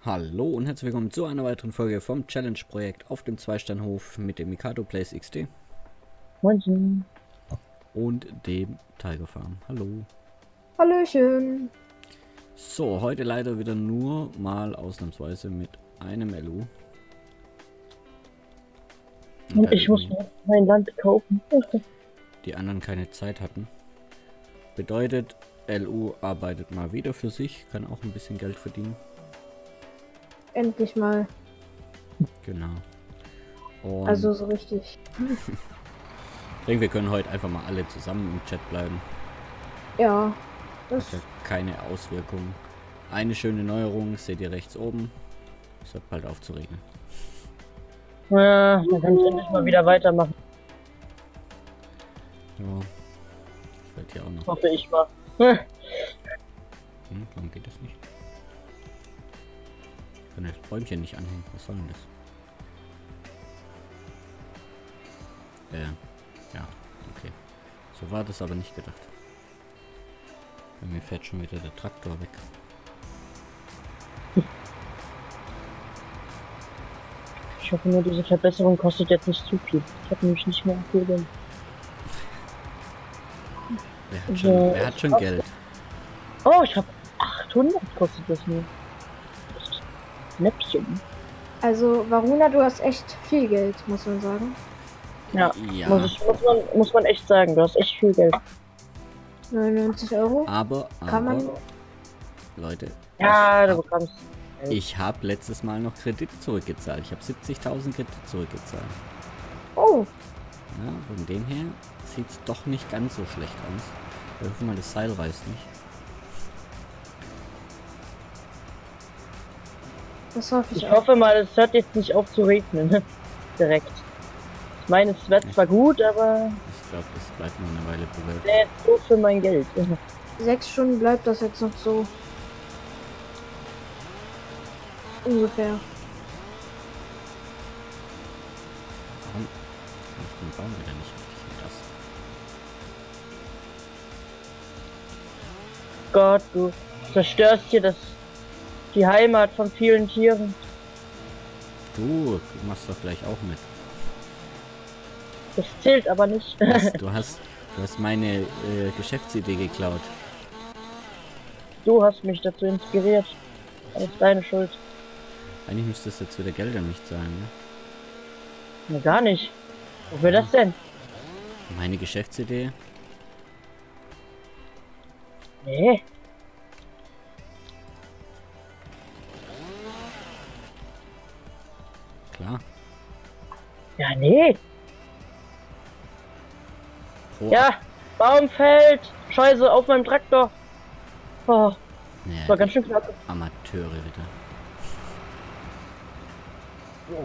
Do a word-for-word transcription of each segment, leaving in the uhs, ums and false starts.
Hallo und herzlich willkommen zu einer weiteren Folge vom Challenge-Projekt auf dem Zweisteinhof mit dem Mikado Plays X D. Moin. Und dem Tiger Farm. Hallo. Hallöchen. So, heute leider wieder nur mal ausnahmsweise mit einem L U. Und, Und ich muss mir mein Land kaufen. Die anderen keine Zeit hatten. Bedeutet, L U arbeitet mal wieder für sich, kann auch ein bisschen Geld verdienen. Endlich mal. Genau. Und Also so richtig. ich denke, wir können heute einfach mal alle zusammen im Chat bleiben. Ja. Das Hat ja keine Auswirkungen. Eine schöne Neuerung seht ihr rechts oben. Es hört bald auf zu regnen. Ja, dann kann ich endlich mal wieder weitermachen. Ja. Fällt hier auch noch. Hoffe ich mal. Hm, warum geht das nicht? Ich kann das Bäumchen nicht anhängen. Was soll denn das? Äh, ja, okay. So war das aber nicht gedacht. Bei mir fährt schon wieder der Traktor weg. Ich hoffe nur, diese Verbesserung kostet jetzt nicht zu viel. Ich habe nämlich nicht mehr Kohle. Wer hat schon, Ja, wer hat schon Geld? Oh, ich habe achthundert kostet das nur. Das ist ein Näppchen. Also, Varuna, du hast echt viel Geld, muss man sagen. Ja, Ja, Muss, ich, muss, man, muss man echt sagen, du hast echt viel Geld. neunundneunzig Euro. aber, Kann man. aber, Leute, Ja, ich du hab, bekommst. ich habe letztes Mal noch Kredit zurückgezahlt. Ich habe siebzigtausend Kredit zurückgezahlt. Oh, Ja, von dem her sieht es doch nicht ganz so schlecht aus. Ich hoffe mal, das Seil reißt nicht. das hoffe ich Ich auch. hoffe mal, es hört jetzt nicht auf zu regnen. Direkt. Ich meine, es wird zwar gut, aber Ich glaube, das bleibt noch eine Weile bewölkt. der ist so für mein Geld. Sechs Stunden bleibt das jetzt noch so. Ungefähr. Warum kann ich den Baum wieder nicht richtig entlasten? Gott, du zerstörst hier das, die Heimat von vielen Tieren. Du, du machst doch gleich auch mit. Das zählt aber nicht. Du hast, du hast, du hast meine äh, Geschäftsidee geklaut. Du hast mich dazu inspiriert. Das ist deine Schuld. Eigentlich müsstest du jetzt wieder Geld an mich zahlen, ne? Na, gar nicht. Wofür das denn? Meine Geschäftsidee? Nee. Klar. Ja, nee. Pro Ja, Baum fällt. Scheiße, auf meinem Traktor. Oh, Naja, das war ganz schön knapp. Amateure wieder. Wow.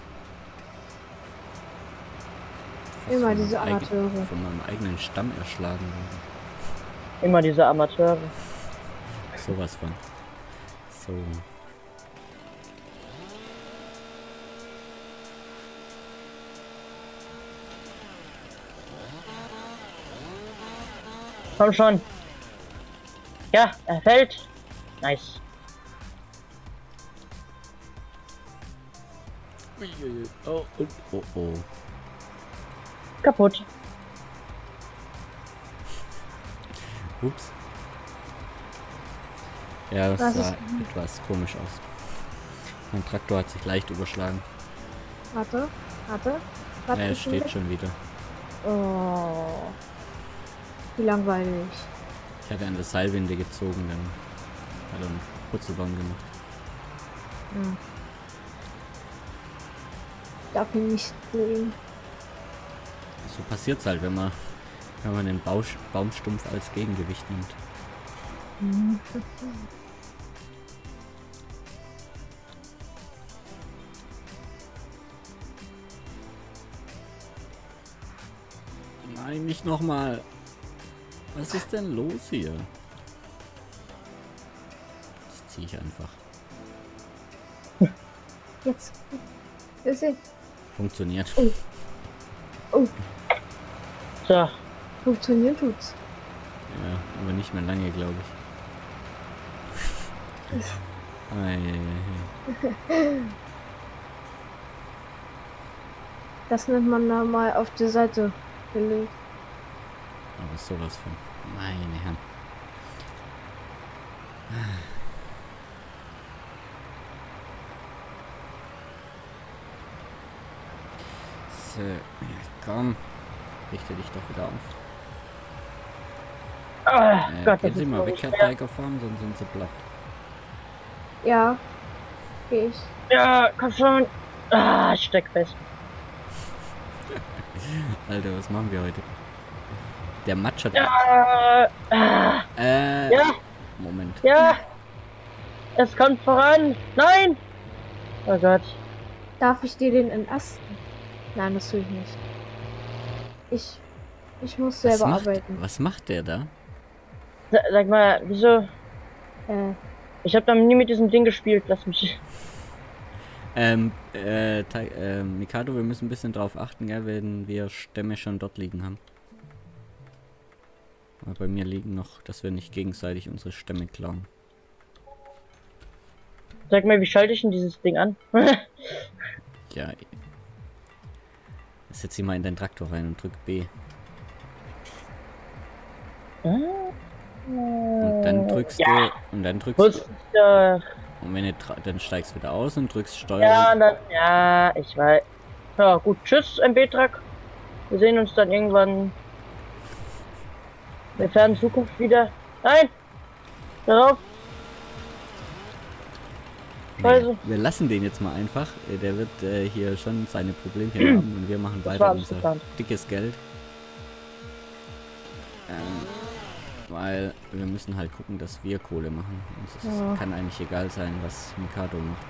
Fast Immer von diese meinem eigen- Amateure. Von meinem eigenen Stamm erschlagen worden. Immer diese Amateure. Sowas von. So. Komm schon. Ja, er fällt. Nice. Uiuiui. Oh, oh, oh, oh. Kaputt. Ups. Ja, das Das sah ist- etwas komisch aus. Mein Traktor hat sich leicht überschlagen. Warte, warte. Was Er ist steht denn schon wieder. das? Oh. Wie langweilig. Ich hatte an der Seilwinde gezogen, dann hat er einen Putzelbaum gemacht. Hm. Darf ihn nicht sehen. So passiert's halt, wenn man, wenn man den Bausch, Baumstumpf als Gegengewicht nimmt. Hm. Nein, nicht nochmal. Was ist denn los hier? Das ziehe ich einfach. Jetzt. Wir sehen. Funktioniert. Oh, So. funktioniert tut's. Ja, aber nicht mehr lange, glaube ich. Ei, ei, ei. Das nennt man da mal auf die Seite gelegt. Aber sowas von. Meine Herren. So, ja, komm. Richte dich doch wieder auf. Ah, Äh, Gott, gehen das Sie ist mal so weg, Herr schwer. Tigerfarm, sonst sind Sie platt. Ja, geh ich. Ja, komm schon. Ah, ich steck fest. Alter, was machen wir heute? Der Matsch hat... Ja, ah, Äh, ja, Moment. ja. Es kommt voran. Nein. Oh Gott. Darf ich dir den entasten? Nein, das tue ich nicht. Ich, ich muss Was selber macht, arbeiten. was macht der da? Sa- Sag mal, wieso? Äh, Ich habe da nie mit diesem Ding gespielt. Lass mich. Ähm, äh, Ti- äh, Mikado, wir müssen ein bisschen drauf achten, gell, wenn wir Stämme schon dort liegen haben. Aber bei mir liegen noch, dass wir nicht gegenseitig unsere Stämme klauen. Sag mal, wie schalte ich denn dieses Ding an? Ja. Setz sie mal in deinen Traktor rein und drück B. Und dann drückst Ja. du. Und dann drückst Wusste du. ich doch. Und wenn du tra- dann steigst du wieder aus und drückst Steuerung. Ja, dann, ja, ich weiß. Ja, gut. Tschüss, M B-Truck. Wir sehen uns dann irgendwann in der fernen Zukunft wieder. Nein! Darauf! Scheiße. Nee, wir lassen den jetzt mal einfach. Äh, Der wird äh, hier schon seine Problemchen haben und wir machen Das war weiter alles unser geplant. dickes Geld. Ähm, weil wir müssen halt gucken, dass wir Kohle machen. Uns ist, Ja. kann eigentlich egal sein, was Mikado macht.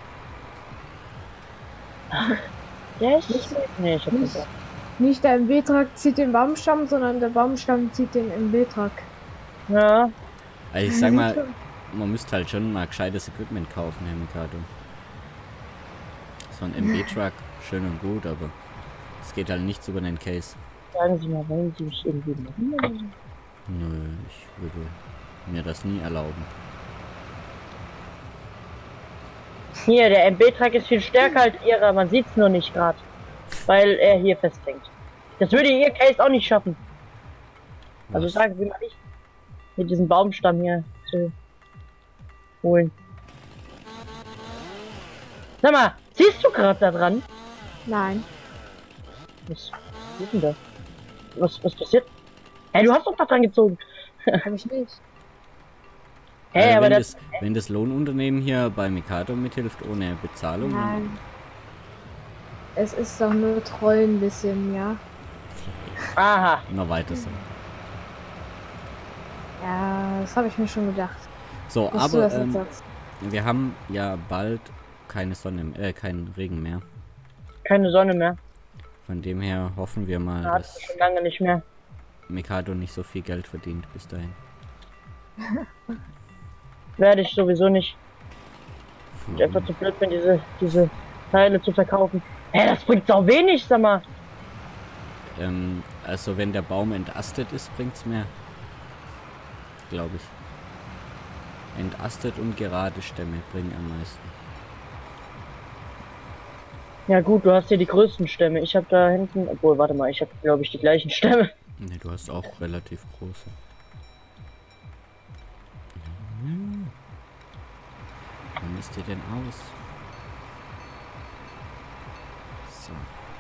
Der ist. Nicht- Nee, ich hab nicht- nicht. Nicht der M B-Truck zieht den Baumstamm, sondern der Baumstamm zieht den M B-Truck. Ja. Also ich sag mal, man müsste halt schon mal gescheites Equipment kaufen, Herr Mikado. So ein M B-Truck, schön und gut, aber es geht halt nichts über den Case. Sagen Sie mal, wollen Sie mich irgendwie machen? Nö, ich würde mir das nie erlauben. Hier, der M B-Truck ist viel stärker als Ihrer, man sieht's nur nicht gerade. Weil er hier festhängt. Das würde Ihr Case auch nicht schaffen. Also Was? sagen Sie mal nicht, mit diesem Baumstamm hier zu holen. Sag mal, ziehst du gerade da dran? Nein, Was ist denn das? Was, was passiert? Hey, du hast doch da dran gezogen. habe ich nicht. Hey, Äh, aber wenn, das, das, wenn das Lohnunternehmen hier bei Mikado mithilft ohne Bezahlung, Nein. Es ist doch nur Trollen ein bisschen, ja. aha. immer weiter so. Ja, das habe ich mir schon gedacht. So, Dass du aber das jetzt ähm, sagst. wir haben ja bald keine Sonne, äh, keinen Regen mehr. Keine Sonne mehr. Von dem her hoffen wir mal, Da hat dass schon lange nicht mehr. Mikado nicht so viel Geld verdient bis dahin. Werde ich sowieso nicht. Ich einfach zu blöd bin, diese, diese Teile zu verkaufen. Hä, das bringt auch wenig, sag mal. Ähm, also wenn der Baum entastet ist, bringt's mehr. Glaube ich. Entastet und gerade Stämme bringen am meisten. Ja gut, du hast hier die größten Stämme. Ich habe da hinten, obwohl, warte mal, ich habe glaube ich die gleichen Stämme. Ne, du hast auch relativ große. Mhm. Wann ist der denn aus? So.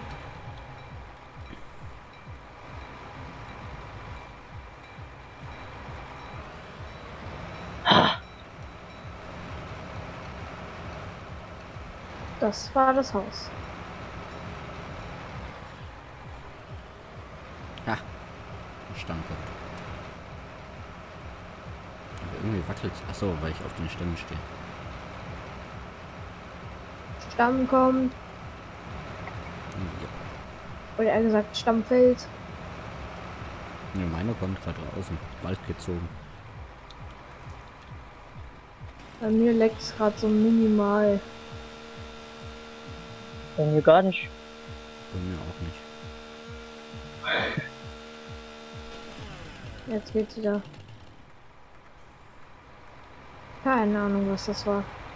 Das war das Haus. Ha! Verstanden gehabt. Aber irgendwie wackelt. Achso, weil ich auf den Stämmen stehe. Stamm kommt, Ja. oder eher gesagt Stammfeld. Ne, meiner kommt gerade aus dem Wald gezogen. Bei mir leckt es gerade so minimal. Bei mir gar nicht. Bei mir auch nicht. Jetzt geht's wieder. Keine Ahnung, was das war.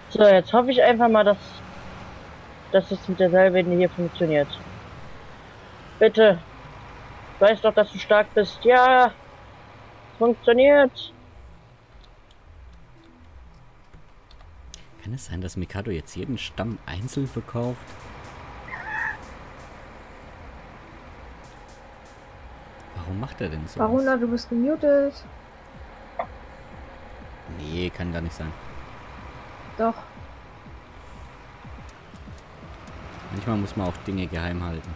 So, jetzt hoffe ich einfach mal, dass, dass es mit der Seilwinde hier funktioniert. Bitte. Ich weiß doch, dass du stark bist. Ja. Funktioniert. Kann es sein, dass Mikado jetzt jeden Stamm einzeln verkauft? Warum macht er denn so? Baruna, du bist gemutet. Nee, kann gar nicht sein. Doch. Manchmal muss man auch Dinge geheim halten.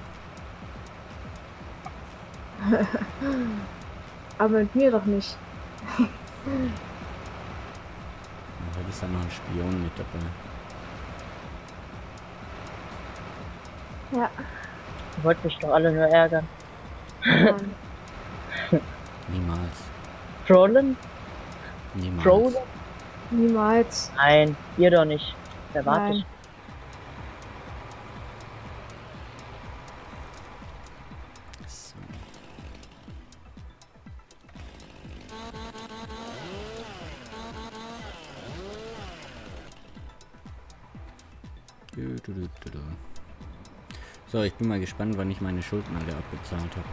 Aber mit mir doch nicht. Heute ist da noch ein Spion mit dabei. Ja. Ihr wollt mich doch alle nur ärgern. Nein. Niemals. Trollen? Niemals. Trollen? Niemals. Nein, ihr doch nicht. Wer wartet? Nein. So. Du, du, du, du, du. So, ich bin mal gespannt, wann ich meine Schulden alle abbezahlt habe.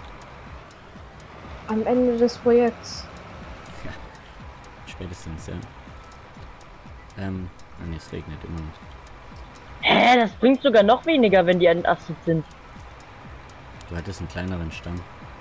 Am Ende des Projekts. Ja, spätestens, ja. Ähm, ah, nee, es regnet immer noch. Hä, das bringt sogar noch weniger, wenn die entastet sind. Du hattest einen kleineren Stamm.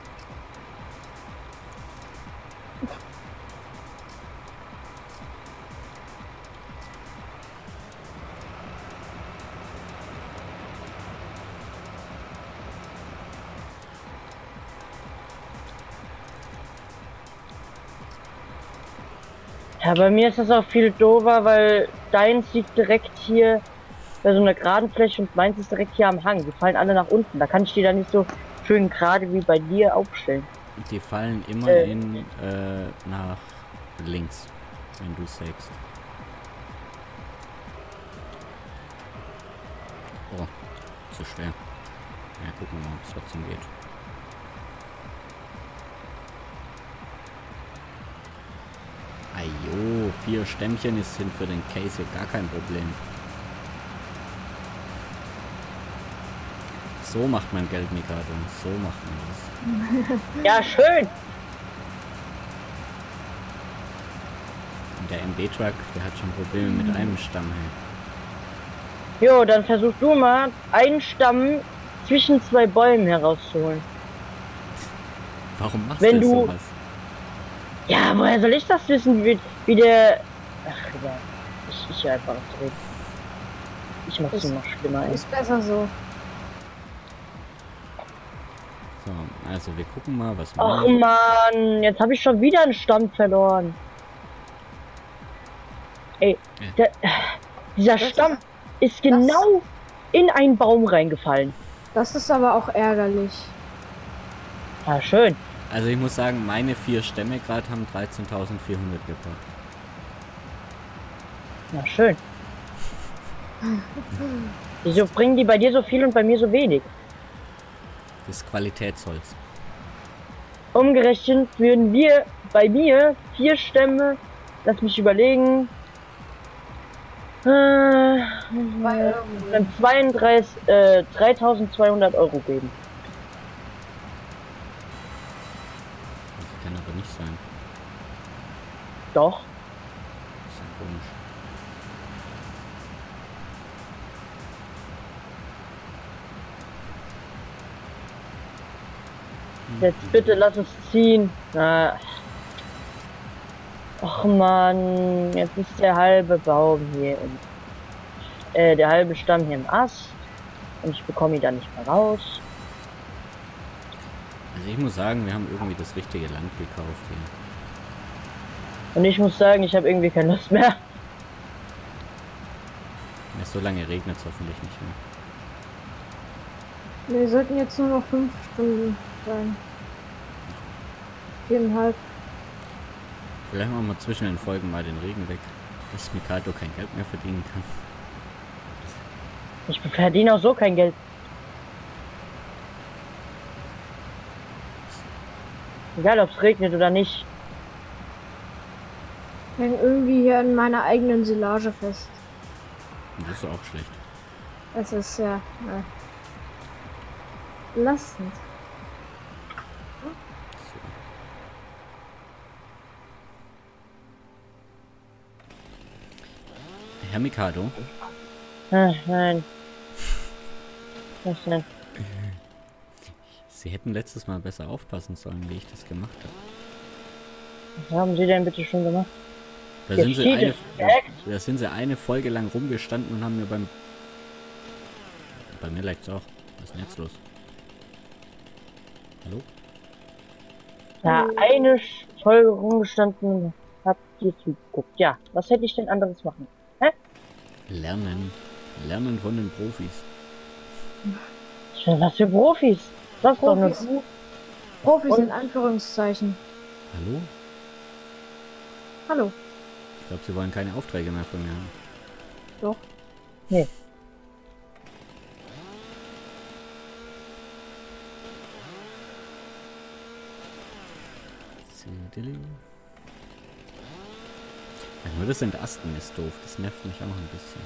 Ja, bei mir ist das auch viel doofer, weil deins liegt direkt hier bei so einer geraden Fläche und meins ist direkt hier am Hang. Die fallen alle nach unten. Da kann ich die dann nicht so schön gerade wie bei dir aufstellen. Die fallen immer Äh. in, äh, nach links, wenn du sägst. Oh, zu schwer. Ja, gucken wir mal, ob es trotzdem geht. Ajo, vier Stämmchen ist, sind für den Case hier gar kein Problem. So macht man Geld, Mikado. So macht man das. Ja, schön. Und der M B-Truck, der hat schon Probleme mit einem Stamm. Hey. Jo, dann versuch du mal, einen Stamm zwischen zwei Bäumen herauszuholen. Warum machst Wenn du du- sowas? Ja, woher soll ich das wissen, wie, wie der... Ach, egal. Ich, ich höre einfach auf zu reden. Ich mach's Ist- nur noch schlimmer, ey. Ist besser so. So, also wir gucken mal, was Ach wir. man, jetzt habe ich schon wieder einen Stamm verloren. Ey, Ja. der, dieser Das- Stamm ist genau in einen Baum reingefallen. Das ist aber auch ärgerlich. Ja, schön. Also ich muss sagen, meine vier Stämme gerade haben dreizehntausendvierhundert gebracht. Ja, schön. Wieso bringen die bei dir so viel und bei mir so wenig? Das ist Qualitätsholz. Umgerechnet würden wir bei mir vier Stämme, lass mich überlegen, äh, dann zweiunddreißig, äh, dreitausendzweihundert Euro geben. Das kann aber nicht sein. Doch. Das ist ja komisch. Jetzt bitte lass es ziehen. Na. Och man, jetzt ist der halbe Baum hier im, äh, der halbe Stamm hier im Ast. Und ich bekomme ihn da nicht mehr raus. Also ich muss sagen, wir haben irgendwie das richtige Land gekauft hier. Und ich muss sagen, ich habe irgendwie keine Lust mehr. Ja, so lange regnet es hoffentlich nicht mehr. Wir sollten jetzt nur noch fünf Stunden sein. Viereinhalb. Vielleicht machen wir zwischen den Folgen mal den Regen weg, dass Mikado kein Geld mehr verdienen kann. Ich verdiene auch so kein Geld. Egal, ob es regnet oder nicht. Häng irgendwie hier in meiner eigenen Silage fest. Und das ist auch schlecht. Es ist ja äh, belastend. So. Herr Mikado, Ah, nein. Was denn? Sie hätten letztes Mal besser aufpassen sollen, wie ich das gemacht habe. Was haben Sie denn bitte schon gemacht? Da Hier sind, sie steht eine, es da, direkt. da sind sie eine Folge lang rumgestanden und haben mir beim... Bei mir liegt's auch. Was ist denn jetzt los? Hallo? Da eine Folge rumgestanden und habt ihr zugeguckt. Ja, was hätte ich denn anderes machen? Hä? Lernen. Lernen von den Profis. Was für Profis? Das ist doch nur Profis. du. Profis Und- in Anführungszeichen. Hallo? Hallo. Ich glaube, sie wollen keine Aufträge mehr von mir haben. Doch. Nee. Zidili. Ja, nur das Entasten ist doof. Das nervt mich auch ein bisschen.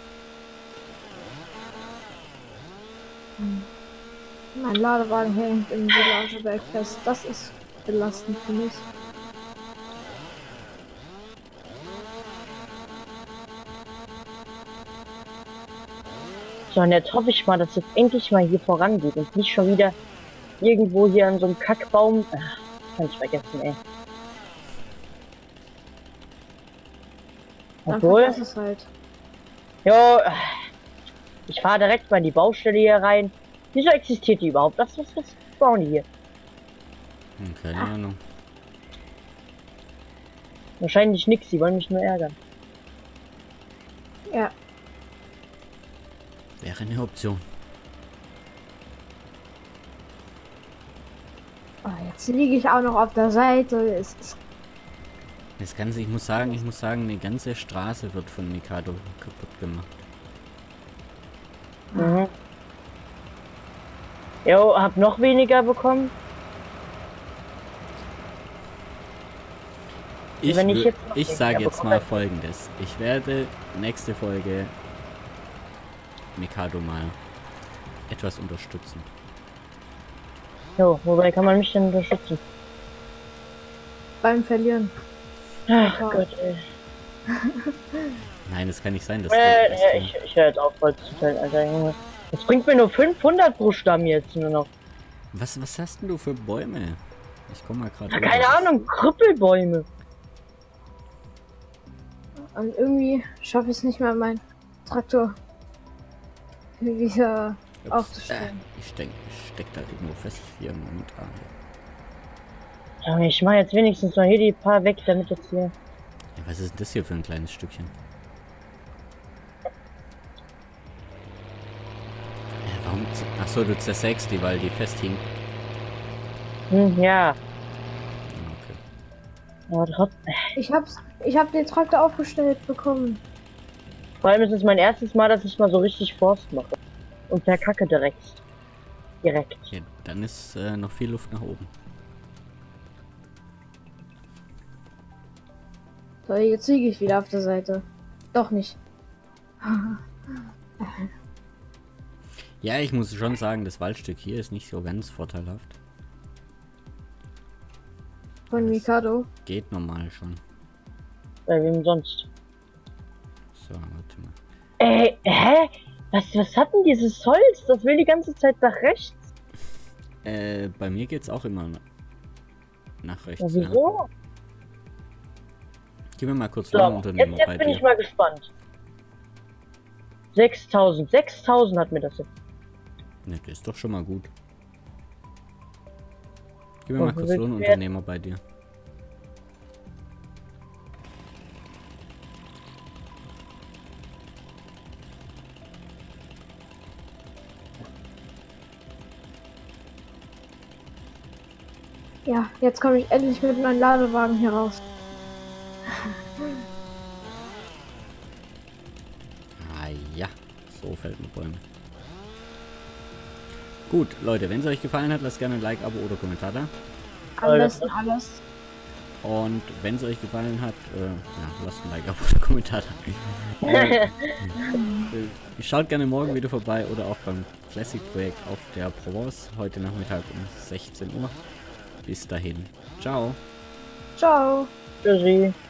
Mein Ladewagen hängt im Villageberg fest. Das ist belastend für mich. So, und jetzt hoffe ich mal, dass jetzt endlich mal hier vorangeht und nicht schon wieder irgendwo hier an so einem Kackbaum. Ach, kann ich vergessen, ey. Dann Obwohl, vergiss es halt. jo, ich fahre direkt mal in die Baustelle hier rein. Wieso existiert die überhaupt? Was, was, was bauen die hier? Hm, keine Ahnung. Wahrscheinlich nix, die wollen mich nur ärgern. Ja. Wäre eine Option. Oh, jetzt liege ich auch noch auf der Seite. Es ist Das Ganze, ich muss sagen, ich muss sagen, eine ganze Straße wird von Mikado kaputt gemacht. Mhm. Jo, hab noch weniger bekommen. Ich, Wenn ich wür- jetzt noch ich weniger sage jetzt bekomme. mal Folgendes. Ich werde nächste Folge Mikado mal etwas unterstützen. Jo, wobei kann man mich denn unterstützen? beim Verlieren. Ach Ja. Gott, ey. Nein, es kann nicht sein, dass Äh, du... dass ja, du- ich, ich höre jetzt auf, Holz zu teilen, Alter, Junge. Das bringt mir nur fünfhundert pro Stamm jetzt nur noch. was, was hast denn du für Bäume? Ich komme mal gerade... Ja, keine Ahnung, Krüppelbäume. Und irgendwie schaffe ich es nicht mehr, meinen Traktor wieder Ups, aufzustellen. Äh, ich denke, ich steck da irgendwo fest hier momentan. Junge, ich mach jetzt wenigstens noch hier die paar weg, damit das hier... Ja, was ist denn das hier für ein kleines Stückchen? Äh, warum... Achso, du zersägst die, weil die festhing. Hm, ja. Okay. Aber trotzdem... Ich hab's, ich hab den Traktor aufgestellt bekommen. Vor allem ist es mein erstes Mal, dass ich mal so richtig Forst mache. Und verkacke direkt. Direkt. Ja, dann ist äh, noch viel Luft nach oben. So, jetzt liege ich wieder auf der Seite. Doch nicht. Ja, ich muss schon sagen, das Waldstück hier ist nicht so ganz vorteilhaft. Von Das- Mikado. Geht normal schon. Bei wem sonst? So, warte mal. Ey, hä? Was, was hat denn dieses Holz? Das will die ganze Zeit nach rechts. Äh, bei mir geht's auch immer na- nach Ja, rechts. Ja. wieso? Gib mir mal kurz So, Lohnunternehmer jetzt, bei jetzt bin ich dir. mal gespannt. sechstausend. sechstausend hat mir das jetzt. Ne, das ist doch schon mal gut. Gib mir Und mal wo kurz willst du Lohnunternehmer bei dir. Ja, jetzt komme ich endlich mit meinem Ladewagen hier raus. Ah ja, so fällt mir Bäume. Gut, Leute, wenn es euch gefallen hat, lasst gerne ein Like, Abo oder Kommentar da. Am Alter. besten alles. Und wenn es euch gefallen hat, äh, ja, lasst ein Like auf oder einen Kommentar da. äh, äh, schaut gerne morgen wieder vorbei oder auch beim Classic-Projekt auf der Provence. Heute Nachmittag um sechzehn Uhr. Bis dahin. Ciao. Ciao. Tschüssi.